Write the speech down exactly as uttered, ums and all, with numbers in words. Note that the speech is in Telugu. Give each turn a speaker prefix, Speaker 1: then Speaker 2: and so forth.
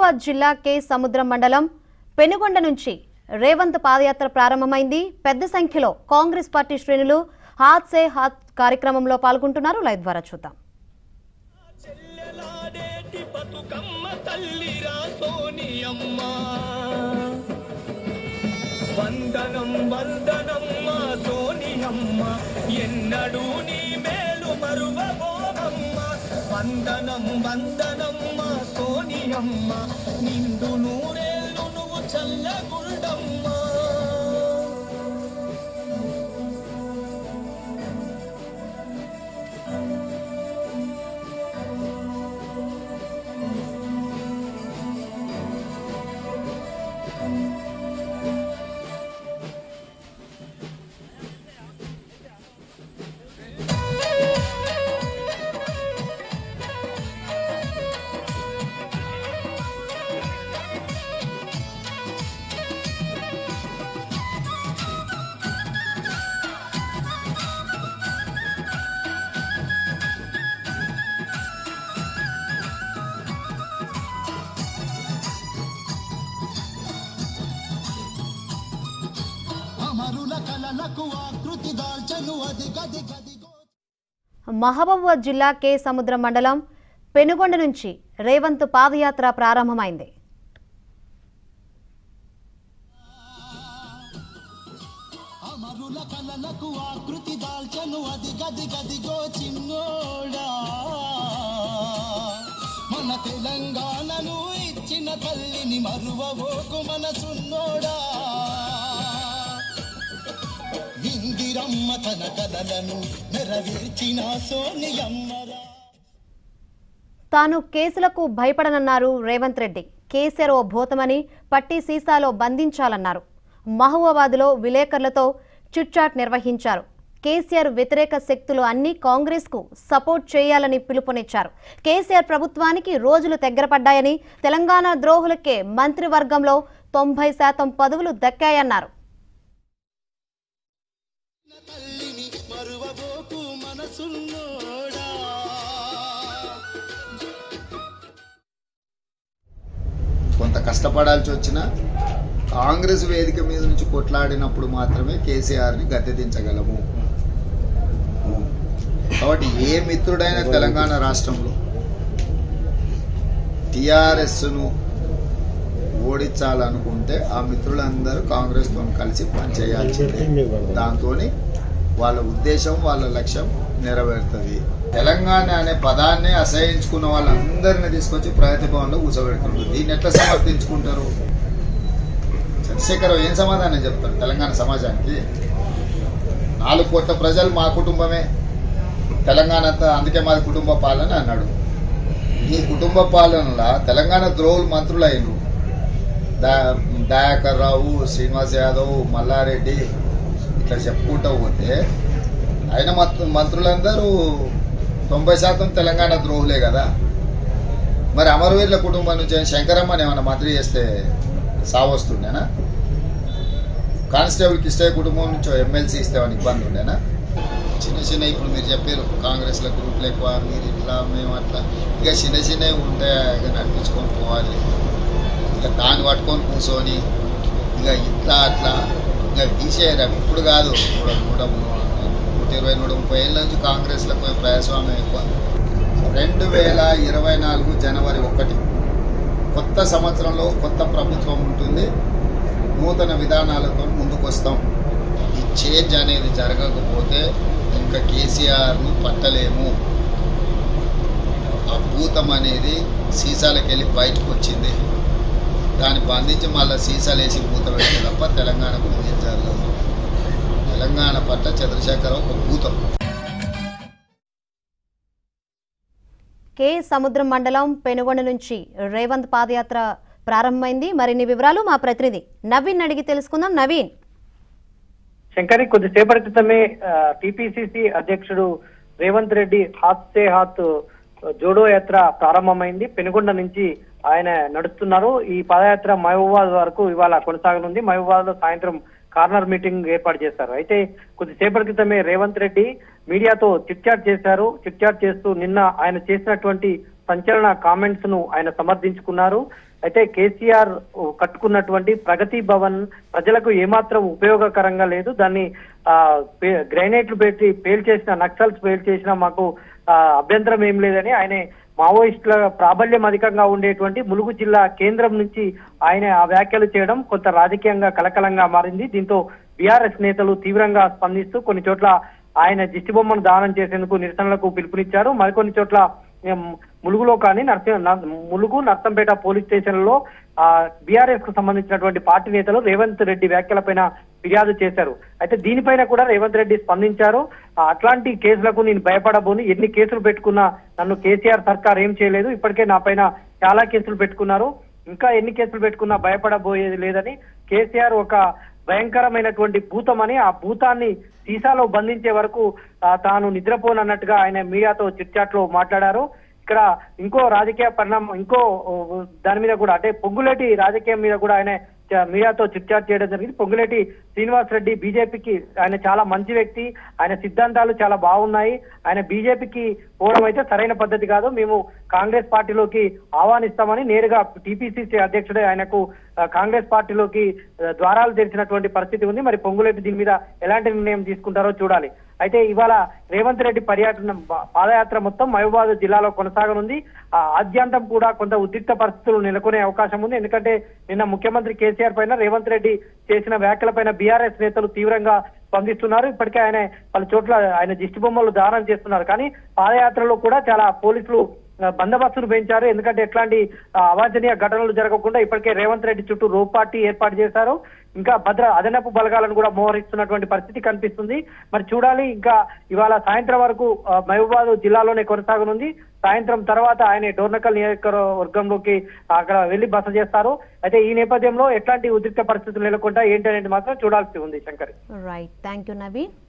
Speaker 1: మహబూబాబాద్ జిల్లా కే సముద్రం మండలం పెనుగొండ నుంచి రేవంత్ పాదయాత్ర ప్రారంభమైంది. పెద్ద సంఖ్యలో కాంగ్రెస్ పార్టీ శ్రేణులు హాత్ సే హాత్ కార్యక్రమంలో పాల్గొంటున్నారు. లైవ్ ద్వారా చూద్దాం.
Speaker 2: వందనం వందనం మా సోనియమ్మ ఎన్నడూ నీ మేలు మరువబోమమ్మ వందనం వందనం మా సోనియమ్మ నిండు నూరేళ్ళు నువ్వు చల్లగుండమ్మ
Speaker 1: మహబూబాబాద్ జిల్లా కే సముద్రం మండలం పెనుగొండ నుంచి రేవంత్ పాదయాత్ర ప్రారంభమైంది.
Speaker 2: మన తెలంగాణను ఇచ్చిన తల్లిని మరువబోకు మనసున్నోడా ఇందిరమ్మ తన కలలను నెరవేర్చిన సోనియమ్మరా.
Speaker 1: తాను కేసులకు భయపడనన్నారు రేవంత్ రెడ్డి. కేసీఆర్ ఓ భూతమని పట్టి సీసాలో బంధించాలన్నారు. మహబూబాబాద్లో విలేకరులతో చిట్చాట్ నిర్వహించారు. కేసీఆర్ వ్యతిరేక శక్తులు అన్ని కాంగ్రెస్ కు సపోర్ట్ చేయాలని పిలుపునిచ్చారు. కేసీఆర్ ప్రభుత్వానికి రోజులు దగ్గరపడ్డాయని, తెలంగాణ ద్రోహులకే మంత్రివర్గంలో తొంభై శాతం పదవులు దక్కాయన్నారు.
Speaker 3: కొంత కష్టపడాల్సి వచ్చినా కాంగ్రెస్ వేదిక మీద నుంచి కొట్లాడినప్పుడు మాత్రమే కేసీఆర్ని గద్దెదించగలము. కాబట్టి ఏ మిత్రుడైన తెలంగాణ రాష్ట్రంలో టీఆర్ఎస్ను ఓడించాలనుకుంటే ఆ మిత్రులందరూ కాంగ్రెస్తో కలిసి పనిచేయాల్సిందే. దాంతో వాళ్ళ ఉద్దేశం వాళ్ళ లక్ష్యం నెరవేరుతుంది. తెలంగాణ అనే పదాన్ని అసహించుకున్న వాళ్ళందరినీ తీసుకొచ్చి ప్రగతి భవన్లో కూర్చోబెడుతుంది. దీన్ని ఎట్లా సమర్థించుకుంటారు? చంద్రశేఖరరావు ఏం సమాధానం చెప్తారు తెలంగాణ సమాజానికి? నాలుగు కోట్ల ప్రజలు మా కుటుంబమే, తెలంగాణ అంతా అందుకే మాది కుటుంబ పాలన అన్నాడు. ఈ కుటుంబ పాలనలో తెలంగాణ ద్రోహులు మంత్రులు అయిన దా దయాకర్ రావు, శ్రీనివాస్ యాదవ్, మల్లారెడ్డి ఇట్లా చెప్పుకుంటూ పోతే ఆయన మంత్రులందరూ తొంభై శాతం తెలంగాణ ద్రోహులే కదా. మరి అమరవీరుల కుటుంబం నుంచి శంకరమ్మని ఏమైనా మంత్రి చేస్తే సావస్తుండేనా? కానిస్టేబుల్ కిష్టయ్య కుటుంబం నుంచి ఎమ్మెల్సీ ఇస్తే ఏమైనా ఇబ్బంది ఉండేనా? చిన్న చిన్న ఇప్పుడు మీరు చెప్పారు కాంగ్రెస్లో గ్రూపులు ఎక్కువ, మీరు ఇట్లా మేము అట్లా, ఇక చిన్న చిన్నవి ఉంటే ఇక నడిపించుకొని పోవాలి. ఇక దాన్ని పట్టుకొని కూర్చొని ఇక ఇట్లా అట్లా ఇక తీసేయరు. ఇప్పుడు కాదు, నూట నూట ఇరవై నూట ముప్పై ఏళ్ళ నుంచి కాంగ్రెస్లో కొంచెం ప్రజాస్వామ్యం ఎక్కువ. రెండు వేల ఇరవై నాలుగు జనవరి ఒకటి కొత్త సంవత్సరంలో కొత్త ప్రభుత్వం ఉంటుంది. నూతన విధానాలతో ముందుకు వస్తాం. ఈ చేంజ్ అనేది జరగకపోతే ఇంకా కేసీఆర్ను పట్టలేము. ఆ భూతం అనేది సీసాలకు వెళ్ళి బయటకు వచ్చింది. దాన్ని బంధించి మళ్ళీ సీసాలు వేసి భూత పెట్టే తప్ప తెలంగాణకు ఏం జరగదు. తెలంగాణ పట్ల చంద్రశేఖరరావు ఒక భూతం.
Speaker 1: కే సముద్రం మండలం పెనుగొండ నుంచి రేవంత్ పాదయాత్ర ప్రారంభమైంది. మరిన్ని వివరాలు మా ప్రతినిధి నవీన్ అడిగి తెలుసుకుందాం. నవీన్.
Speaker 4: శంకరి, కొద్దిసేపటి క్రితమే టిపిసిసి అధ్యక్షుడు రేవంత్ రెడ్డి హాత్ సే హాత్ జోడో యాత్ర ప్రారంభమైంది. పెనుగొండ నుంచి ఆయన నడుస్తున్నారు. ఈ పాదయాత్ర మహబూబాబాద్ వరకు ఇవాళ కొనసాగనుంది. మహబూబాబాద్ లో సాయంత్రం కార్నర్ మీటింగ్ ఏర్పాటు చేశారు. అయితే కొద్దిసేపటి క్రితమే రేవంత్ రెడ్డి మీడియాతో చిట్చాట్ చేశారు. చిట్చాట్ చేస్తూ నిన్న ఆయన చేసినటువంటి సంచలన కామెంట్స్ ను ఆయన సమర్థించుకున్నారు. అయితే కేసీఆర్ కట్టుకున్నటువంటి ప్రగతి భవన్ ప్రజలకు ఏమాత్రం ఉపయోగకరంగా లేదు. దాన్ని ఆ గ్రైనేట్లు పెట్టి పేల్చేసిన నక్సల్స్ పేల్చేసిన మాకు అభ్యంతరం ఏం లేదని ఆయన మావోయిస్టుల ప్రాబల్యం అధికంగా ఉండేటువంటి ములుగు జిల్లా కేంద్రం నుంచి ఆయన ఆ వ్యాఖ్యలు చేయడం కొంత రాజకీయంగా కలకలంగా మారింది. దీంతో బీఆర్ఎస్ నేతలు తీవ్రంగా స్పందిస్తూ కొన్ని చోట్ల ఆయన దిష్టిబొమ్మను దానం చేసేందుకు నిరసనలకు పిలుపునిచ్చారు. మరికొన్ని చోట్ల ములుగులో కానీ నర్స ములుగు నర్సంపేట పోలీస్ స్టేషన్లలో ఆ బీఆర్ఎస్ కు సంబంధించినటువంటి పార్టీ నేతలు రేవంత్ రెడ్డి వ్యాఖ్యలపైన ఫిర్యాదు చేశారు. అయితే దీనిపైన కూడా రేవంత్ రెడ్డి స్పందించారు. అట్లాంటి కేసులకు నేను భయపడబోను, ఎన్ని కేసులు పెట్టుకున్నా నన్ను కేసీఆర్ సర్కార్ ఏం చేయలేదు, ఇప్పటికే నా పైన చాలా కేసులు పెట్టుకున్నారు, ఇంకా ఎన్ని కేసులు పెట్టుకున్నా భయపడబోయేది లేదని, కేసీఆర్ ఒక భయంకరమైనటువంటి భూతమని, ఆ భూతాన్ని సీసాలో బంధించే వరకు తాను నిద్రపోనన్నట్టుగా ఆయన మీడియాతో చిట్చాట్ లో మాట్లాడారు. ఇక్కడ ఇంకో రాజకీయ పరిణామం ఇంకో దాని మీద కూడా అంటే పొంగులేటి రాజకీయం మీద కూడా ఆయన మీడియాతో చిట్చాట్ చేయడం జరిగింది. పొంగులేటి శ్రీనివాస్ రెడ్డి బీజేపీకి ఆయన చాలా మంచి వ్యక్తి, ఆయన సిద్ధాంతాలు చాలా బాగున్నాయి, ఆయన బీజేపీకి పోవడం అయితే సరైన పద్ధతి కాదు, మేము కాంగ్రెస్ పార్టీలోకి ఆహ్వానిస్తామని నేరుగా టీపీసీసీ అధ్యక్షుడే ఆయనకు కాంగ్రెస్ పార్టీలోకి ద్వారాలు తెరిచినటువంటి పరిస్థితి ఉంది. మరి పొంగులేటి దీని మీద ఎలాంటి నిర్ణయం తీసుకుంటారో చూడాలి. అయితే ఇవాళ రేవంత్ రెడ్డి పర్యటన పాదయాత్ర మొత్తం మహబూబాబాద్ జిల్లాలో కొనసాగనుంది. ఆ ఆద్యంతం కూడా కొంత ఉద్రిక్త పరిస్థితులు నెలకొనే అవకాశం ఉంది. ఎందుకంటే నిన్న ముఖ్యమంత్రి కేసీఆర్ పైన రేవంత్ రెడ్డి చేసిన వ్యాఖ్యలపైన బీఆర్ఎస్ నేతలు తీవ్రంగా స్పందిస్తున్నారు. ఇప్పటికే ఆయన పలు చోట్ల ఆయన దిష్టి బొమ్మలు దానం చేస్తున్నారు. కానీ పాదయాత్రలో కూడా చాలా పోలీసులు బందోబస్తును పెంచారు. ఎందుకంటే ఎట్లాంటి అవాంఛనీయ ఘటనలు జరగకుండా ఇప్పటికే రేవంత్ రెడ్డి చుట్టూ రోప్ పార్టీ ఏర్పాటు చేశారు. ఇంకా భద్ర అదనపు బలగాలను కూడా మోహరిస్తున్నటువంటి పరిస్థితి కనిపిస్తుంది. మరి చూడాలి, ఇంకా ఇవాళ సాయంత్రం వరకు మహబూబాబాద్ జిల్లాలోనే కొనసాగనుంది. సాయంత్రం తర్వాత ఆయన డోర్నకల్ నియోజకవర్గంలోకి అక్కడ వెళ్లి బస చేస్తారు. అయితే ఈ నేపథ్యంలో ఎట్లాంటి ఉద్రిక్త పరిస్థితులు నెలకొంటా ఏంటి అనేది మాత్రం చూడాల్సి ఉంది. Shankar,
Speaker 1: right, thank you Naveen.